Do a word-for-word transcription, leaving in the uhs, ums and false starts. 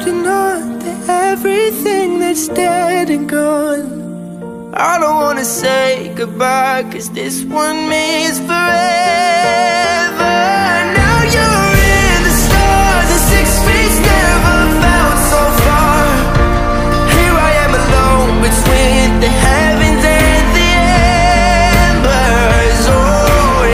holding on to everything that's dead and gone. I don't wanna say goodbye, 'cause this one means forever.